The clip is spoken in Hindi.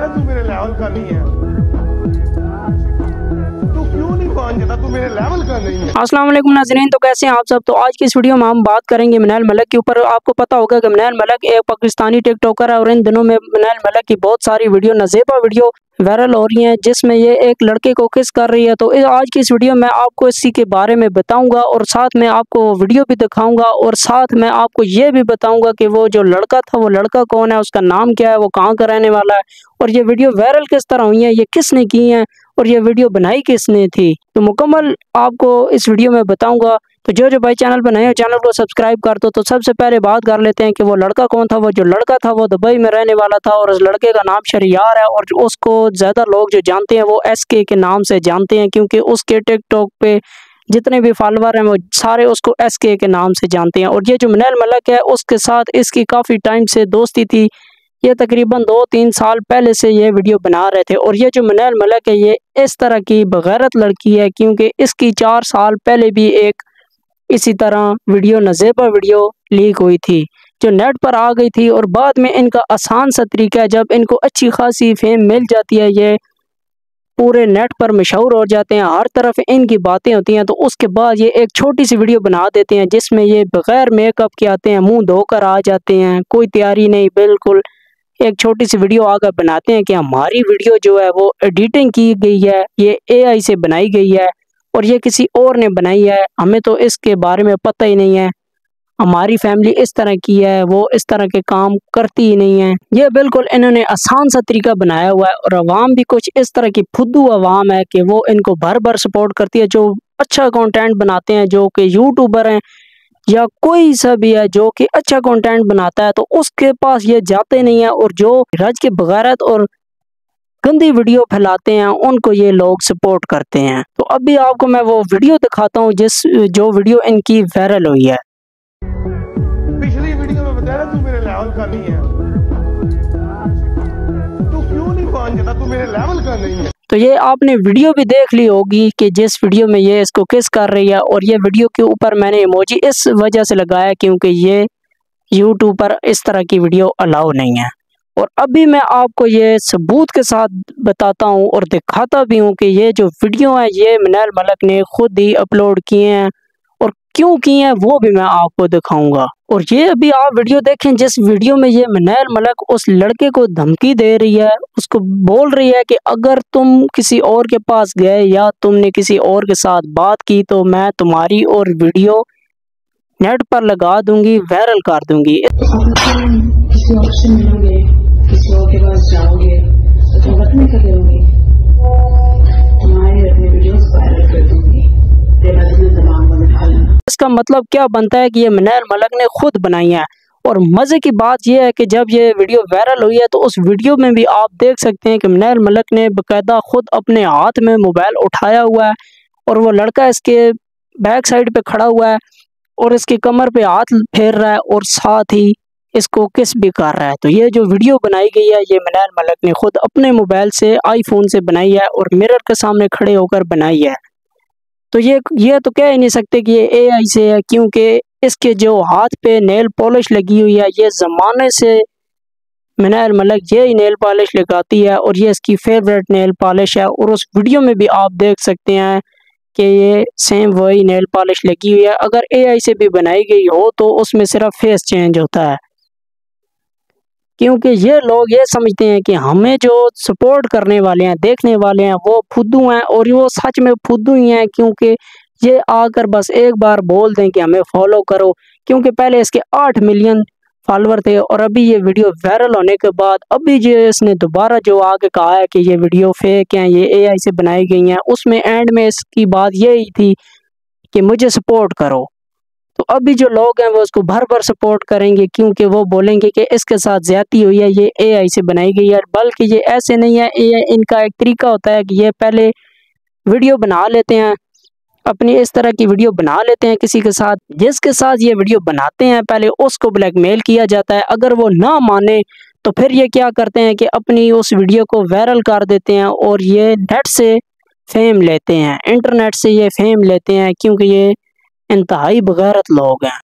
रहा तू मेरे लेवल का नहीं है, तू क्यों नहीं पहुंच जाता, तू मेरे लेवल का नहीं है। अस्सलाम वालेकुम नाज़रीन, तो कैसे हैं आप सब। तो आज की इस वीडियो में हम बात करेंगे मिनाल मलिक के ऊपर। आपको पता होगा कि मिनाल मलिक एक पाकिस्तानी टिकटॉकर है और इन दिनों में मिनाल मलिक की बहुत सारी वीडियो नज़ेबा वीडियो वायरल हो रही हैं जिसमें ये एक लड़के को किस कर रही है। तो आज की इस वीडियो में आपको इसी के बारे में बताऊंगा और साथ में आपको वीडियो भी दिखाऊंगा और साथ में आपको ये भी बताऊंगा कि वो जो लड़का था वो लड़का कौन है, उसका नाम क्या है, वो कहाँ का रहने वाला है और ये वीडियो वायरल किस तरह हुई है, ये किसने की है और ये वीडियो बनाई किसने थी। तो मुकम्मल आपको इस वीडियो में बताऊंगा। तो जो भाई चैनल पर नए हो चैनल को सब्सक्राइब कर दो। तो सबसे पहले बात कर लेते हैं कि वो लड़का कौन था। वो जो लड़का था वो दुबई में रहने वाला था और उस लड़के का नाम शरियार है और उसको ज़्यादा लोग जो जानते हैं वो SK के नाम से जानते हैं, क्योंकि उसके टिकटॉक पे जितने भी फॉलोवर हैं वो सारे उसको SK के नाम से जानते हैं। और ये जो मिनाल मलिक है उसके साथ इसकी काफ़ी टाइम से दोस्ती थी। ये तकरीबन 2-3 साल पहले से ये वीडियो बना रहे थे। और ये जो मिनाल मलिक है ये इस तरह की बगैरत लड़की है, क्योंकि इसकी 4 साल पहले भी एक इसी तरह वीडियो नज़ेबा वीडियो लीक हुई थी जो नेट पर आ गई थी। और बाद में इनका आसान सा तरीका है, जब इनको अच्छी खासी फेम मिल जाती है, ये पूरे नेट पर मशहूर हो जाते हैं, हर तरफ इनकी बातें होती हैं, तो उसके बाद ये एक छोटी सी वीडियो बना देते हैं जिसमें ये बगैर मेकअप के आते हैं, मुंह धोकर आ जाते हैं, कोई तैयारी नहीं, बिल्कुल एक छोटी सी वीडियो आकर बनाते हैं कि हमारी वीडियो जो है वो एडिटिंग की गई है, ये AI से बनाई गई है और ये किसी और ने बनाई है, हमें तो इसके बारे में पता ही नहीं है, हमारी फैमिली इस तरह की है, वो इस तरह के काम करती ही नहीं है। ये बिल्कुल इन्होंने आसान सा तरीका बनाया हुआ है और अवाम भी कुछ इस तरह की फुद्दू अवाम है कि वो इनको भर भर सपोर्ट करती है। जो अच्छा कंटेंट बनाते हैं, जो कि यूट्यूबर हैं या कोई सा भी है जो कि अच्छा कंटेंट बनाता है, तो उसके पास ये जाते नहीं है और जो रज के बगैरत और गंदी वीडियो फैलाते हैं उनको ये लोग सपोर्ट करते हैं। तो अभी आपको मैं वो वीडियो दिखाता हूँ जो वीडियो इनकी वायरल हुई है। पिछली वीडियो में बताया तू मेरे लेवल का नहीं है, तू क्यों नहीं पहुंच जाता, तू मेरे लेवल का नहीं है। तो ये आपने वीडियो भी देख ली होगी कि जिस वीडियो में ये इसको किस कर रही है, और ये वीडियो के ऊपर मैंने इमोजी इस वजह से लगाया क्योंकि ये यूट्यूब पर इस तरह की वीडियो अलाउ नहीं है। और अभी मैं आपको ये सबूत के साथ बताता हूँ और दिखाता भी हूँ कि ये जो वीडियो है ये मिनाल मलिक ने खुद ही अपलोड किए हैं और क्यों किए हैं वो भी मैं आपको दिखाऊंगा। और ये अभी आप वीडियो देखें जिस वीडियो में ये मिनाल मलिक उस लड़के को धमकी दे रही है, उसको बोल रही है कि अगर तुम किसी और के पास गए या तुमने किसी और के साथ बात की तो मैं तुम्हारी और वीडियो नेट पर लगा दूंगी, वायरल कर दूंगी। किसी ऑप्शन मिलोगे, किसी और के पास जाओगे तो तुम रखने का करोगे, तुम्हारे अपने वीडियोस वायरल कर दूंगी, तेरा दिमाग में बिठा लेना। इसका मतलब क्या बनता है कि ये मिनाल मलिक ने खुद बनाई है। और मज़े की बात यह है कि जब ये वीडियो वायरल हुई है तो उस वीडियो में भी आप देख सकते हैं कि मिनाल मलिक ने बाकायदा खुद अपने हाथ में मोबाइल उठाया हुआ है और वो लड़का इसके बैक साइड पे खड़ा हुआ है और इसकी कमर पे हाथ फेर रहा है और साथ ही इसको किस भी कर रहा है। तो ये जो वीडियो बनाई गई है ये मिनाल मलिक ने खुद अपने मोबाइल से iPhone से बनाई है और मिरर के सामने खड़े होकर बनाई है। तो ये तो कह ही नहीं सकते कि ये AI से है, क्योंकि इसके जो हाथ पे नेल पॉलिश लगी हुई है ये ज़माने से मिनाल मलिक यही नेल पॉलिश लगाती है और ये इसकी फेवरेट नेल पॉलिश है। और उस वीडियो में भी आप देख सकते हैं कि ये सेम वही नेल पॉलिश लगी हुई है। अगर AI से भी बनाई गई हो तो उसमें सिर्फ फेस चेंज होता है, क्योंकि ये लोग ये समझते हैं कि हमें जो सपोर्ट करने वाले हैं, देखने वाले हैं, वो फुद्दू हैं और वो सच में फुद्दू ही हैं, क्योंकि ये आकर बस एक बार बोल दें कि हमें फॉलो करो। क्योंकि पहले इसके 8 मिलियन फॉलोवर थे और अभी ये वीडियो वायरल होने के बाद अभी जो इसने दोबारा जो आके कहा है कि ये वीडियो फेक हैं, ये AI से बनाई गई हैं, उसमें एंड में इसकी बात यही थी कि मुझे सपोर्ट करो। तो अभी जो लोग हैं वो उसको भर भर सपोर्ट करेंगे, क्योंकि वो बोलेंगे कि इसके साथ ज्यादती हुई है, ये AI से बनाई गई है। बल्कि ये ऐसे नहीं है, AI इनका एक तरीका होता है कि ये पहले वीडियो बना लेते हैं, अपनी इस तरह की वीडियो बना लेते हैं किसी के साथ, जिसके साथ ये वीडियो बनाते हैं पहले उसको ब्लैकमेल किया जाता है। अगर वो ना माने तो फिर ये क्या करते हैं कि अपनी उस वीडियो को वायरल कर देते हैं और ये नेट से फेम लेते हैं, इंटरनेट से ये फेम लेते हैं, क्योंकि ये इंतहाई बगैरत लोग हैं।